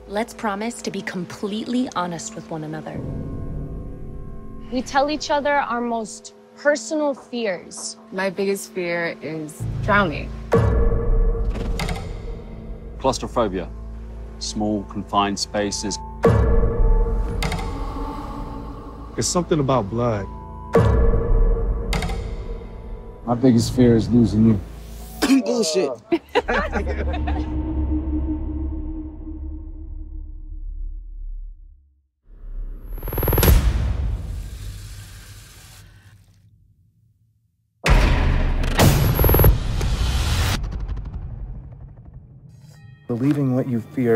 Let's promise to be completely honest with one another. We tell each other our most personal fears. My biggest fear is drowning. Claustrophobia. Small, confined spaces. It's something about blood. My biggest fear is losing you. Bullshit. Believing what you fear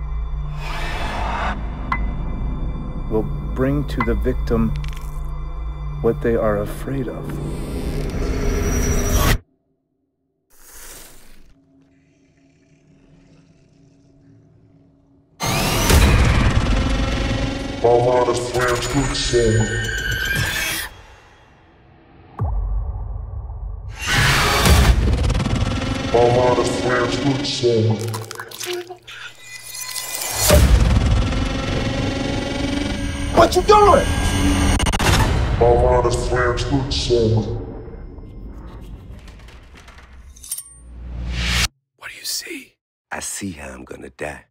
will bring to the victim what they are afraid of. MANAV plans good song. MANAV plans good song. What you doing? MANAV plans good song. What do you see? I see how I'm gonna die.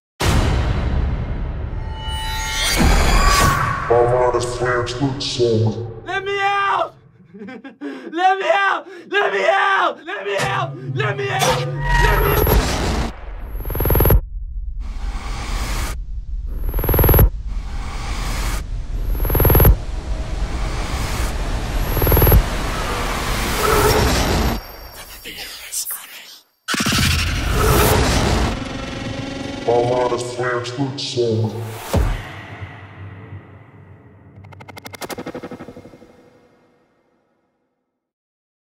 MANAV plans good song. Let me out! Let me out! Let me out! Let me out! Let me out! Let me out! MANAV plans good song.